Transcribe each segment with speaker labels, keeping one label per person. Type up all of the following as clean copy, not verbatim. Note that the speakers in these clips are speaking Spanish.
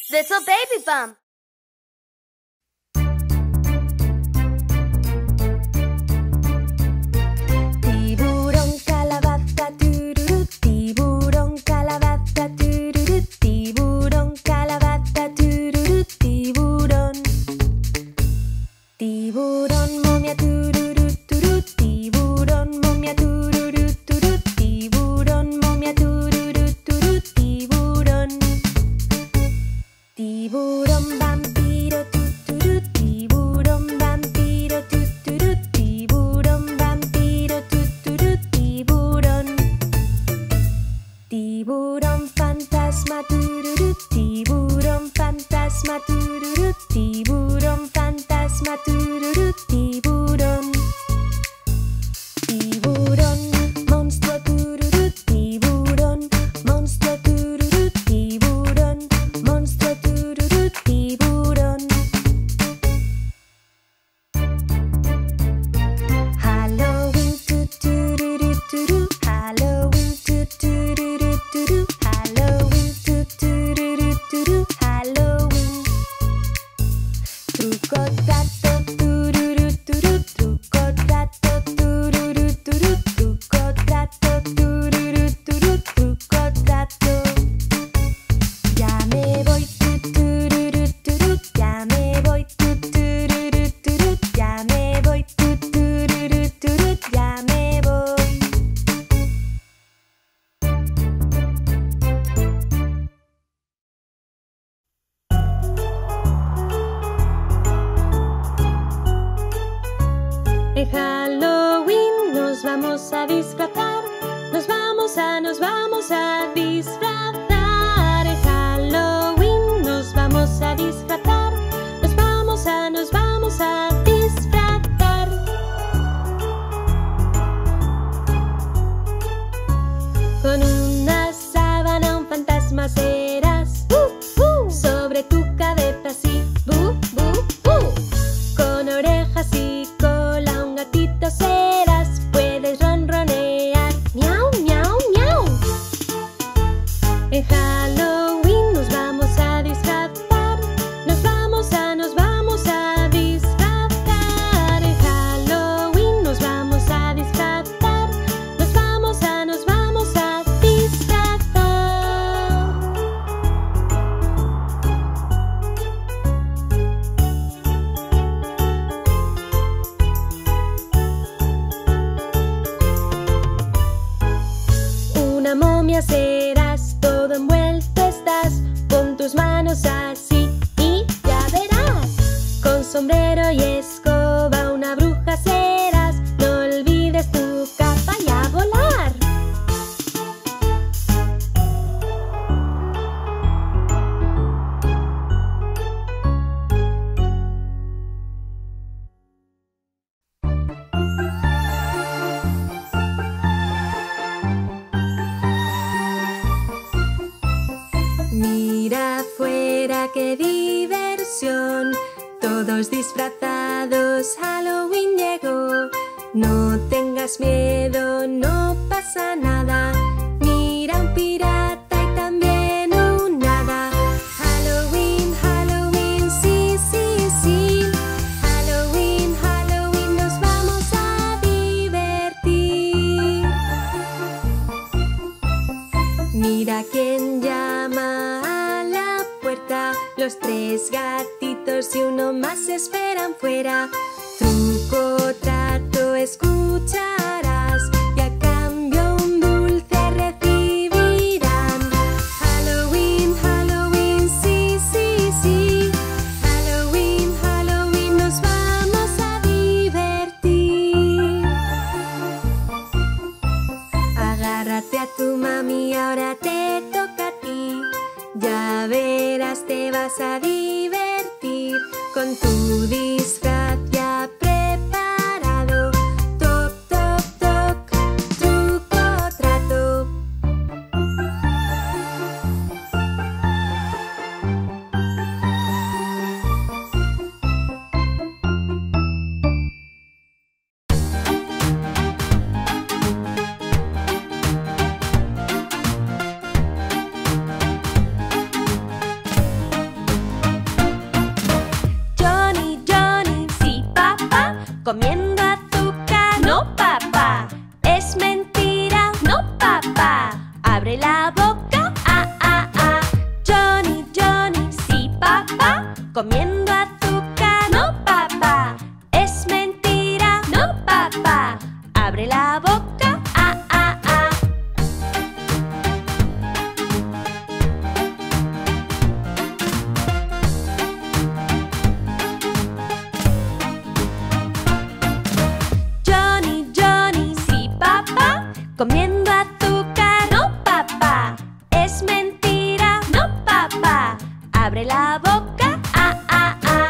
Speaker 1: Little Baby Bump.
Speaker 2: Tiburón, calabaza, tururú, tiburón, calabaza, tururú, tiburón, calabaza, tururú, tiburón. Tiburón, momia, tururú, turú, tiburón, momia, tururú, turú, tiburón, momia, tururú, turú, tiburón. Tiburón, vampiro, tururú, tiburón, vampiro, tururú, tiburón, vampiro, tururú, tiburón. Tiburón, fantasma, tururú, tiburón, fantasma, tururú, tiburón, fantasma, tururú, tiburón. Tiburón, monstruo, tururú, tiburón, monstruo, tururú, tiburón, monstruo, tururú, tiburón. Halloween, tururú, turú, Halloween, tururú, turú, Halloween, tururú, turú, Halloween. Truco, trato, tururú, turú, truco, trato, tururú, turú, truco, trato, tururú, turú, truco, trato. Ya me voy, tururú, turú, ya me voy, tururú, turú, ya me voy, tururú, turú, ya me voy. En Halloween nos vamos a disfrazar, nos vamos a disfrazar. En Halloween nos vamos a disfrazar, nos vamos a disfrazar. Con una sábana un fantasma serás, sobre tu cabeza sí, con orejas y cola un gatito serás, puedes ronronear, miau, miau, miau. En Halloween nos vamos a disfrazar, nos vamos a disfrazar. En Halloween nos vamos a disfrazar, nos vamos a disfrazar. Una momia serás, todo envuelto estás, con tus manos así y ya verás. Con sombrero y escoba una bruja serás, no olvides tu capa y a volar. Mira afuera qué diversión, todos disfrazados, Halloween llegó. No tengas miedo, no pasa nada, mira un pirata y también un hada. Halloween, Halloween, sí, sí, sí, Halloween, Halloween, nos vamos a divertir. Mira quién llama a la puerta, los tres gatitos y uno más esperan fuera. Truco, trato, escucharás y a cambio un dulce recibirán. Halloween, Halloween, sí, sí, sí, Halloween, Halloween, nos vamos a divertir. Agárrate a tu mami, ahora te toca a ti. Ya verás, te vas a divertir con tu disfraz ya preparado. Toc, toc, toc, truco, trato. Abre la boca, ah, ah, ah.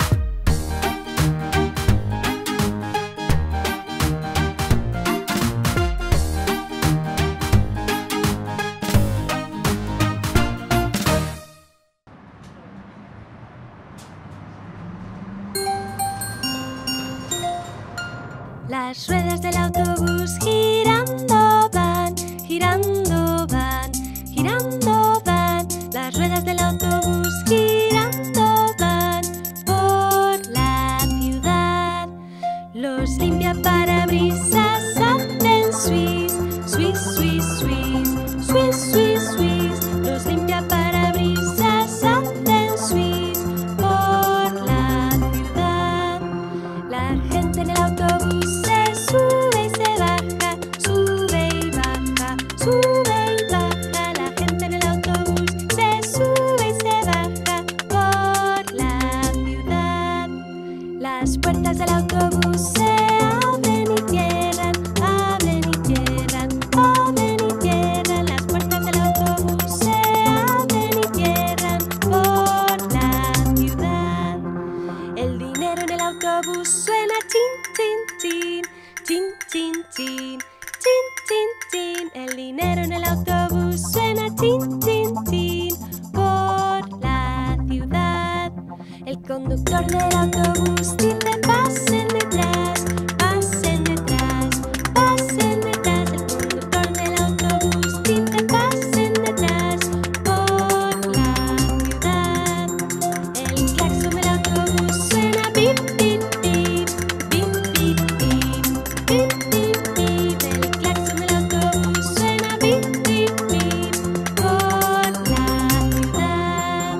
Speaker 2: Las ruedas del autobús girando van, girando van, girando van. Las ruedas del autobús girando van por la ciudad. Los limpiaparabrisas hacen swish, swish, swish, swish, swish, swish, swish. Los limpiaparabrisas hacen swish por la ciudad. La gente en el autobús se sube y se baja, sube y baja, sube y baja. La gente en el autobús se sube y se baja por la ciudad. Las puertas del autobús se abren y cierran, abren y cierran, abren y cierran. Las puertas del autobús se abren y cierran por la ciudad. El dinero en el autobús suena chin, chin, chin, chin, chin, chin, chin, chin, chin. El dinero en el autobús suena chin, chin, chin por la ciudad. El conductor del autobús dice pasen detrás, pasen detrás, pasen detrás. El conductor del autobús dice pasen detrás por la ciudad. El claxon del autobús suena bip, bip, bip, bip, bip, bip, bip, bip, bip. El claxon del autobús suena bip, bip, bip por la ciudad,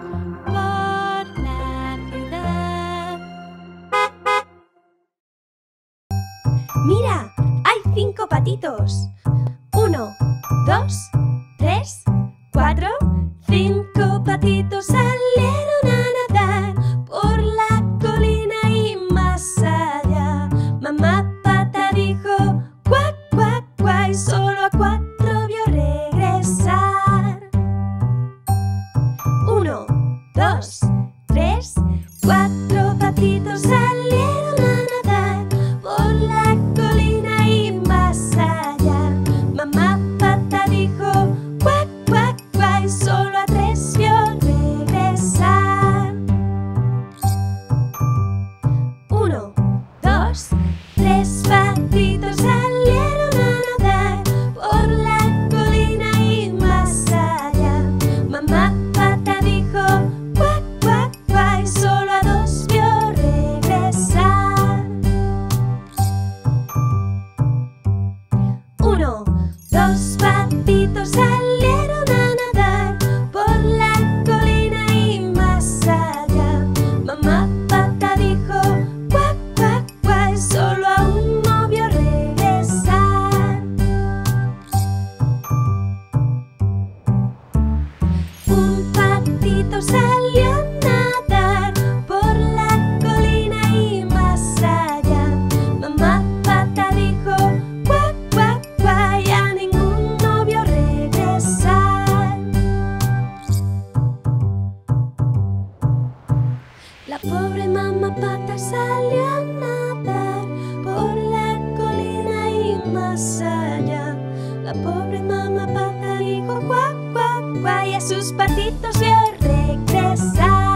Speaker 2: por la ciudad. ¡Mira! ¡Hay 5 patitos! 1, 2, 3, 4, 5 patitos salieron a nadar por la colina y más allá. Mamá pata dijo cuac, cuac, cuac, y solo a 4 vio regresar. 1, 2, 3, 4 patitos salieron a nadar por la colina y más allá. Mamá pata dijo cuac, cuac, cuac, y solo a 3 vio regresar. 1, 2, 3 patitos salieron a nadar por la colina y más allá. Mamá pata dijo cuac, cuac, cuac, y solo a 2 vio regresar. 1, 2 patitos salieron a nadar por la colina y más allá. Mamá pata dijo cuac, cuac, cuac, y solo a 1 vio regresar. Un patito salió a nadar por la colina y más allá. Mamá pata dijo cuac, cuac, cuac, y a ninguno vio regresar. La pobre mamá pata salió a nadar por la colina y más allá. La pobre mamá pata dijo cuac, cuac, cuac, y a sus patitos vio regresar.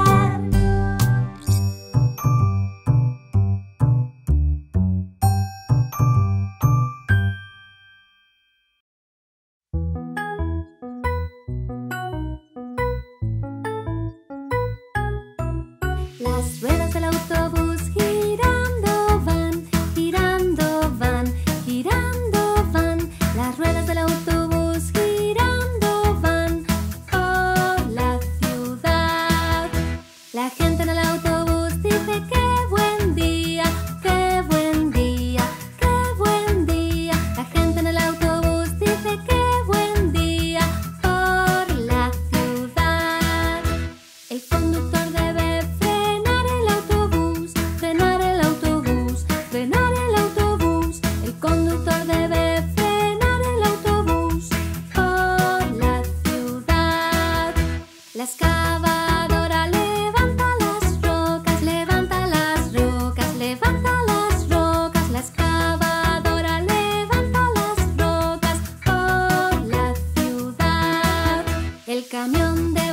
Speaker 2: Las ruedas del autobús girando van, girando van, girando van. Las ruedas del autobús girando van por la ciudad. La gente en el autobús dice qué buen día, qué buen día, qué buen día. La gente en el autobús dice qué buen día por la ciudad. El conductor debe frenar el autobús, frenar el autobús, frenar el autobús. El conductor debe frenar el autobús por la ciudad. La excavadora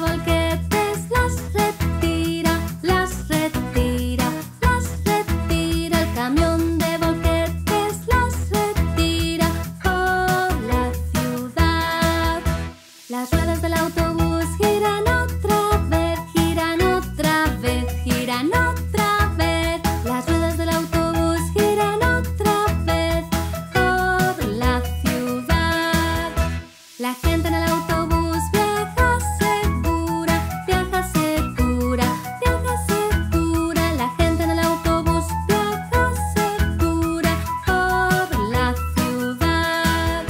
Speaker 2: volquetes las retira, las retira, las retira. El camión de volquetes las retira por la ciudad. Las ruedas del autobús giran otra vez, giran otra vez, giran otra vez. Las ruedas del autobús giran otra vez por la ciudad. La gente en el autobús viaja segura, viaja segura, viaja segura. La gente en el autobús viaja segura por la ciudad.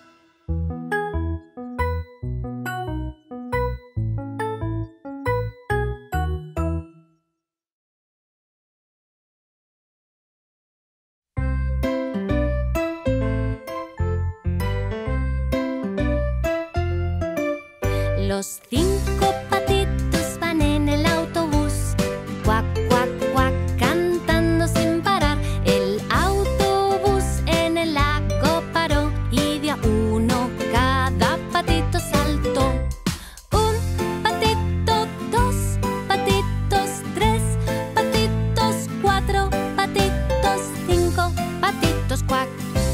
Speaker 2: Los 5 patitos van en el autobús, cuac, cuac, cuac, cantando sin parar. El autobús en el lago paró y de a uno cada patito saltó. 1 patito, 2 patitos, 3 patitos, 4 patitos, 5 patitos, cuac.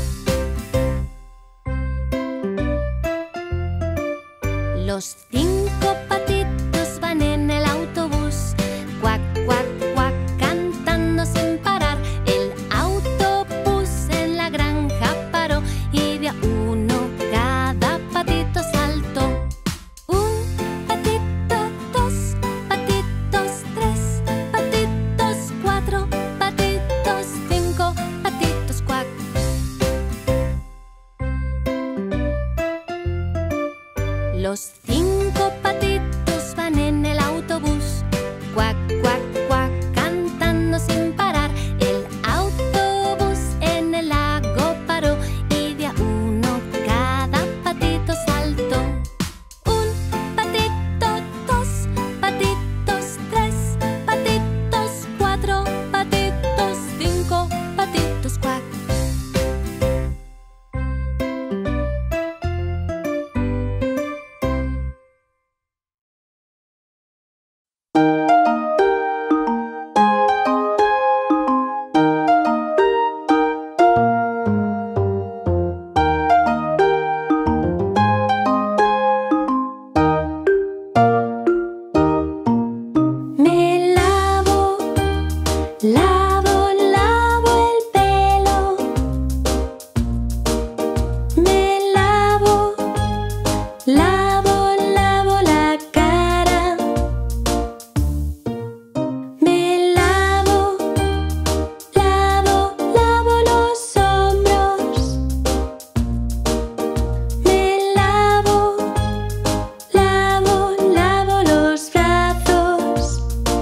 Speaker 2: Los 5 patitos van en el autobús, cuac, cuac, cuac, cantando sin parar. El autobús en la granja paró y de a uno cada patito saltó. 1 patito, 2 patitos, 3 patitos, 4 patitos, 5 patitos, cuac. Los 5 patitos van en el autobús, cuac, cuac, cuac, cantando sin parar. El autobús en el lago paró y de a uno cada patito saltó. 1 patito, 2 patitos, 3 patitos, 4 patitos, 5 patitos, cuac. Me lavo, lavo, lavo el pelo. Me lavo, lavo, lavo la cara. Me lavo, lavo, lavo los hombros. Me lavo, lavo, lavo los brazos.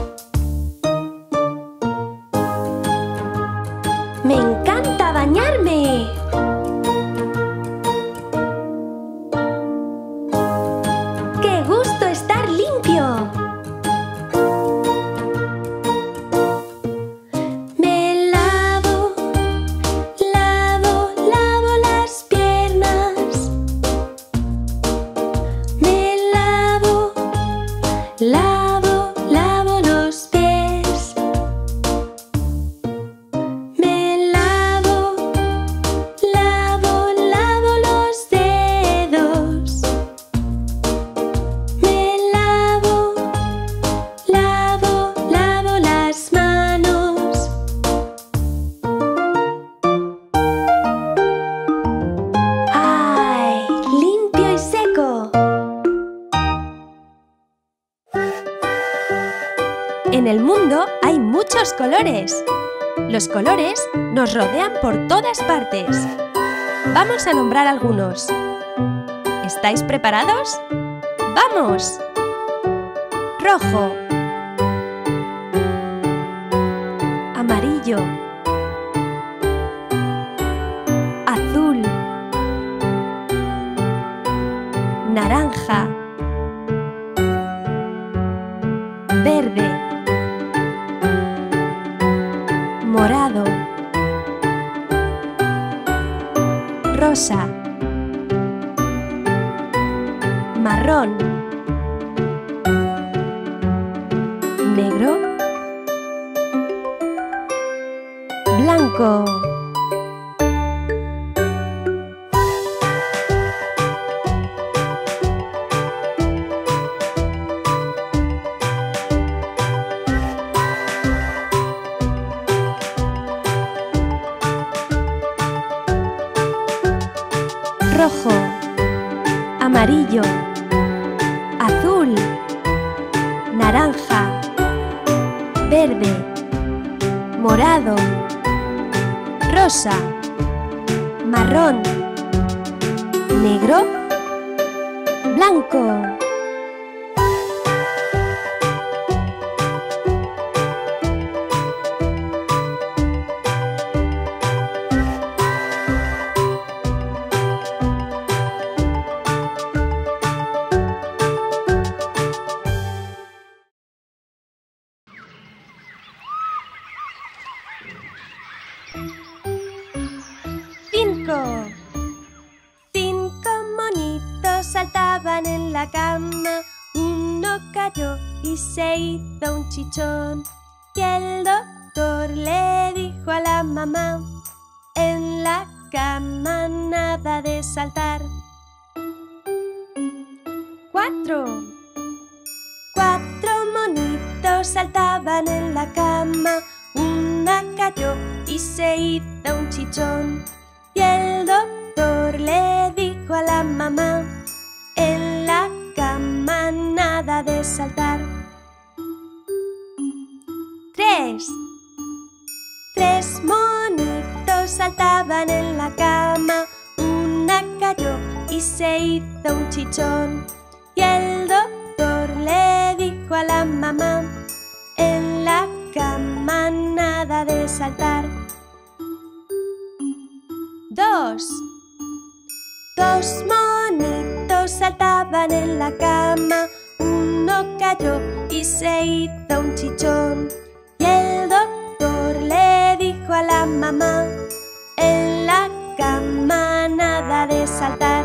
Speaker 2: ¡Me encanta bañarme! ¡Qué gusto estar limpio! Me lavo, lavo, lavo las piernas. Me lavo, lavo, lavo los pies. Me lavo, lavo, lavo los dedos. Me lavo, lavo, lavo las manos. ¡Ay! Limpio y seco. En el mundo hay muchos colores. Los colores nos rodean por todas partes. Vamos a nombrar algunos. ¿Estáis preparados? ¡Vamos! Rojo, amarillo, azul, naranja, verde, morado, rosa, marrón, blanco. Rojo, amarillo, azul, naranja, verde, morado, rosa, marrón, negro, blanco. Cinco monitos saltaban en la cama. Uno cayó y se hizo un chichón. Y el doctor le dijo a la mamá: en la cama nada de saltar. Cuatro monitos saltaban en la cama. Una cayó y se hizo un chichón. Y el doctor le dijo a la mamá: en la cama nada de saltar. Tres monitos saltaban en la cama. Una cayó y se hizo un chichón. Y el doctor le dijo a la mamá: en la cama nada de saltar. Dos monitos saltaban en la cama. Uno cayó y se hizo un chichón. Y el doctor le dijo a la mamá: en la cama nada de saltar.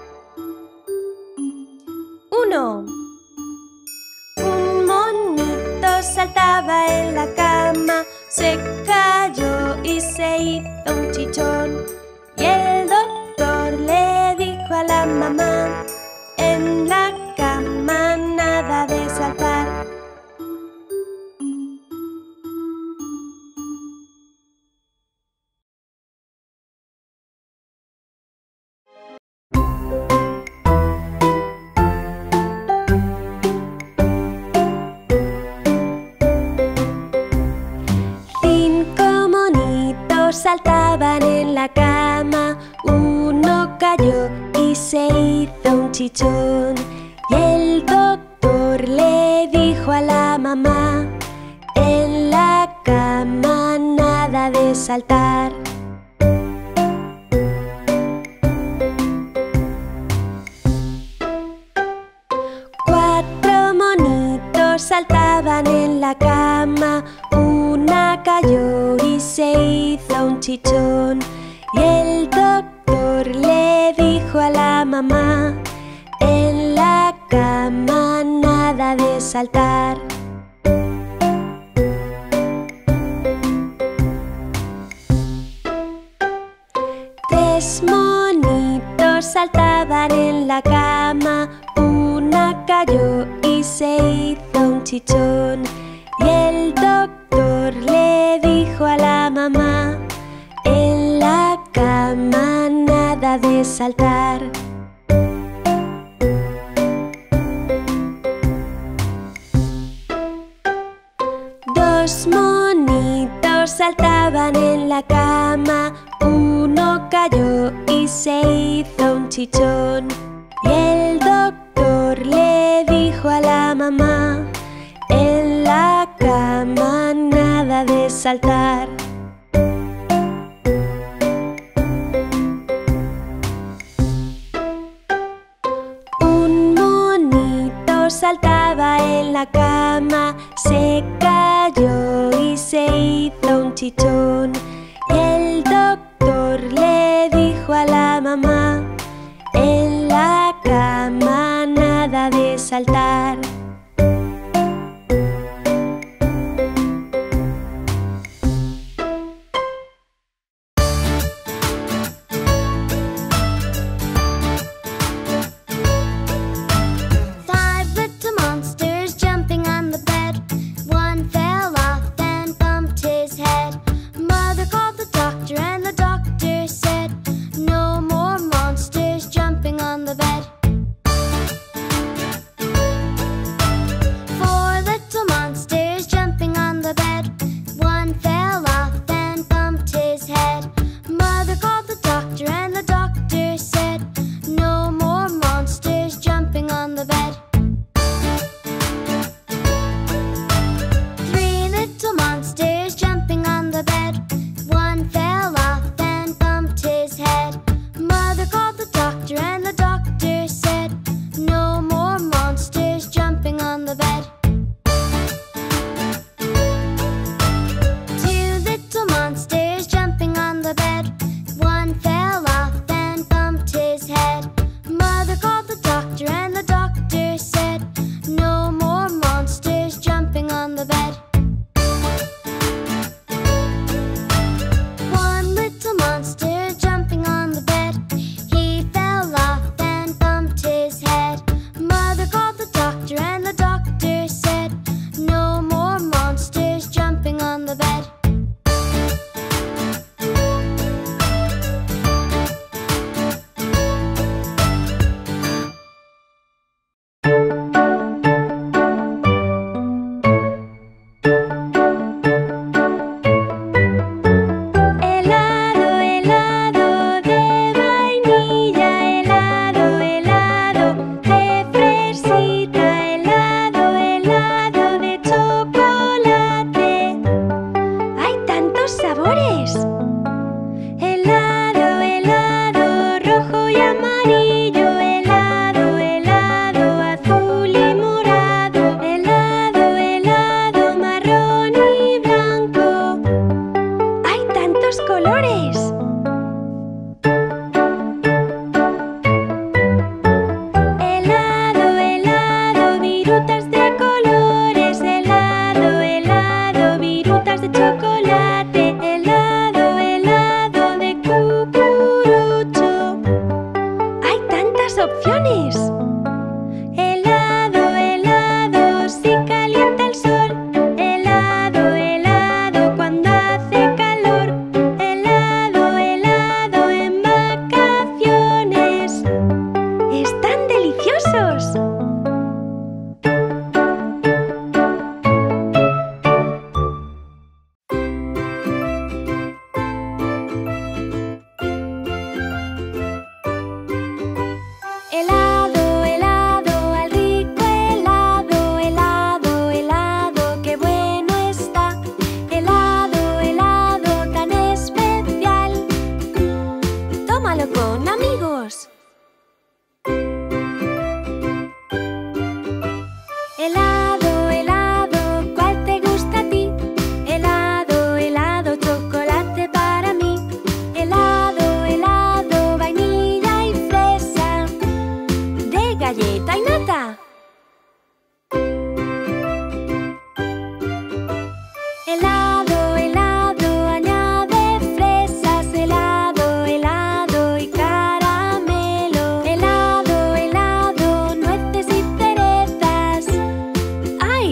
Speaker 2: Un monito saltaba en la cama. Se cayó y se hizo un chichón. Y el doctor le dijo a la mamá: en la cama nada de saltar. Cinco monitos saltaban en la cama. Uno cayó y se hizo un chichón. Y el doctor le dijo a la mamá: en la cama nada de saltar. Cuatro monitos saltaban en la cama. Una cayó y se hizo un chichón. Y el doctor le dijo a la mamá: en la cama nada de saltar. Tres monitos saltaban en la cama. Una cayó y se hizo un chichón. Y el doctor le dijo a la mamá: en la cama nada de saltar. Dos monitos saltaban en la cama. Uno cayó y se hizo un chichón. Y el doctor le dijo a la mamá: en la cama nada de saltar. Un monito saltaba en la cama. Se cayó y se hizo un chichón. Y el doctor le dijo a la mamá: en la cama nada de saltar.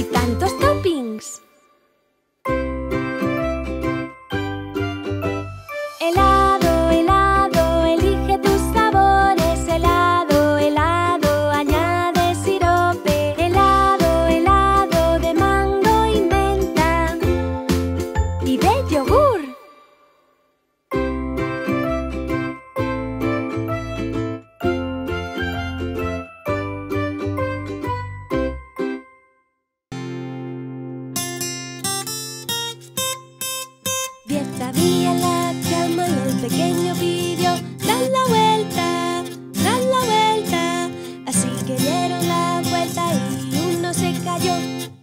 Speaker 2: y tantos toppings. Helado, helado, elige tus sabores. Helado, helado, añade sirope. Helado, helado de mango y menta y de yogur. Diez había en la cama y el pequeño pidió: dan la vuelta, dan la vuelta. Así que dieron la vuelta y uno se cayó.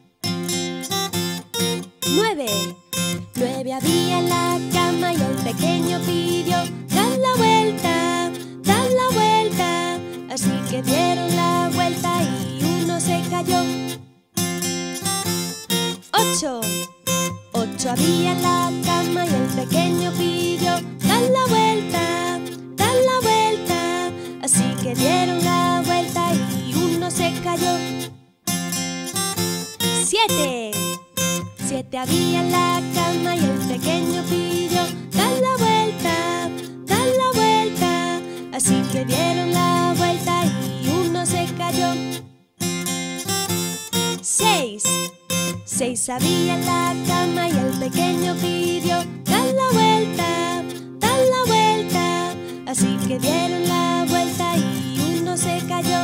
Speaker 2: Nueve había en la cama y el pequeño pidió: dan la vuelta, dan la vuelta. Así que dieron la vuelta y uno se cayó. Ocho había en la cama y el pequeño pidió: dan la vuelta, dan la vuelta. Así que dieron la vuelta y uno se cayó. Siete había en la cama y el pequeño pidió: dan la vuelta, dan la vuelta. Así que dieron la vuelta y uno se cayó. Seis había en la cama y el pequeño pidió: dan la vuelta, dan la vuelta. Así que dieron la vuelta y uno se cayó.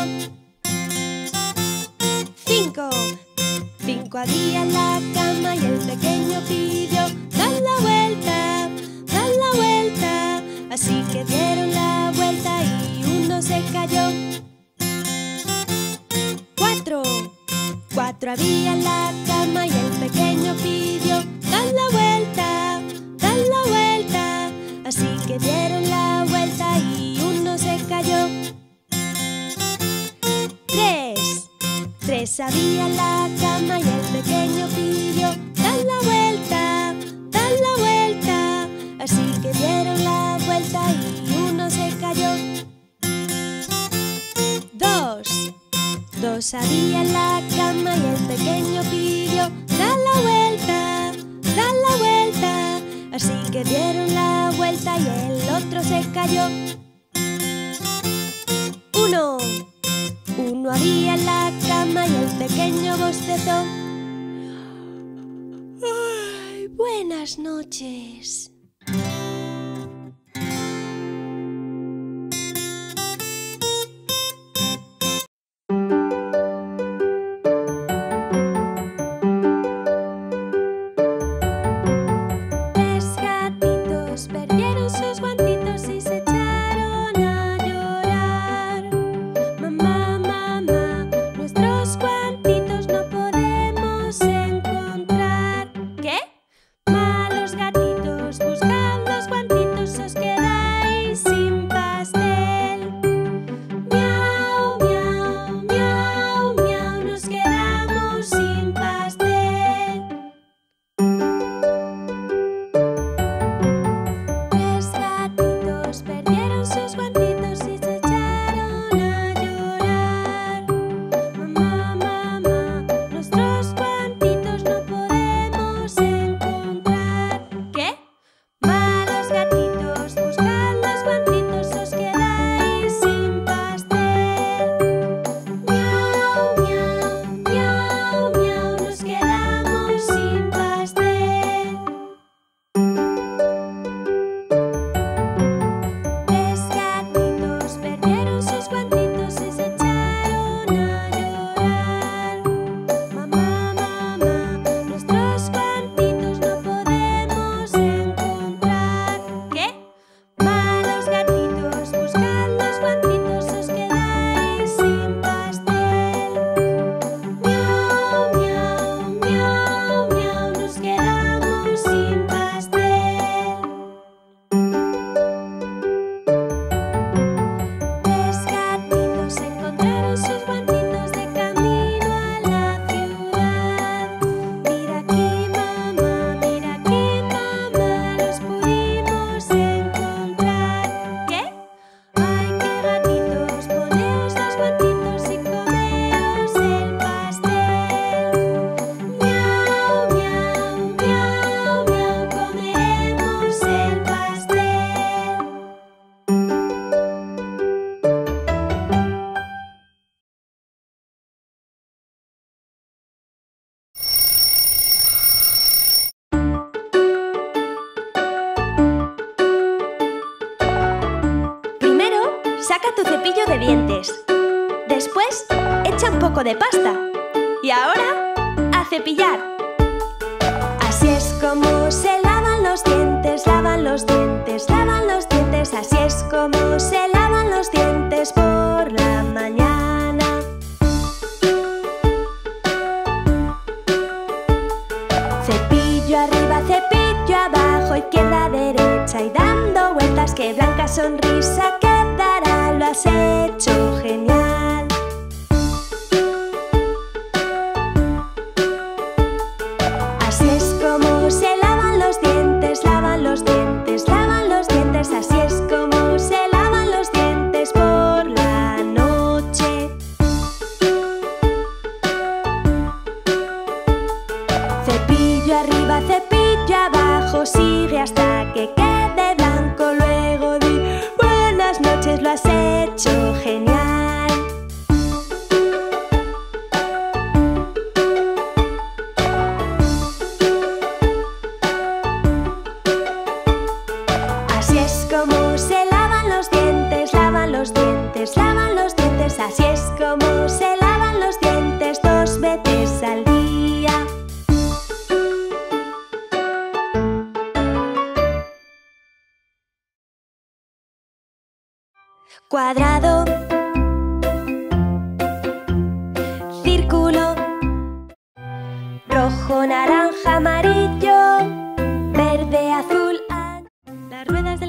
Speaker 2: Cinco había en la cama y el pequeño pidió: dan la vuelta, dan la vuelta. Así que dieron la vuelta y uno se cayó. Cuatro había en la cama y el pequeño pidió: dan la vuelta, dan la vuelta. Así que dieron la vuelta y uno se cayó. Tres había en la cama y el pequeño pidió: dan la vuelta, dan la vuelta. Así que dieron la vuelta y uno se cayó. Dos había en la cama y el pequeño pidió: dan la vuelta, dan la vuelta. Así que dieron la vuelta y el otro se cayó. Uno había en la cama y el pequeño bostezó: ¡ay, buenas noches! Perdieron sus guantitos y se echaron a llorar. Mamá, mamá, nuestros guantitos no podemos encontrar. ¿Qué? Malos gatitos Saca tu cepillo de dientes. Después, echa un poco de pasta. Y ahora, a cepillar. Así es como se lavan los dientes, lavan los dientes, lavan los dientes. Así es como se lavan los dientes por la mañana. Cepillo arriba, cepillo abajo, izquierda, derecha y dando vueltas. ¡Qué blanca sonrisa quedará! Lo has hecho genial. Así es como se lavan los dientes, lavan los dientes, lavan los dientes. Así es como se lavan los dientes por la noche. Cepillo arriba, cepillo abajo, sigue hasta que quede blanco. Luego di buenas noches, lo has hecho genial. Así es como se lavan los dientes, lavan los dientes, lavan los dientes. Así es como se lavan los dientes 2 veces al día. Cuadrado, círculo, rojo, naranja, amarillo, verde, azul. Las ruedas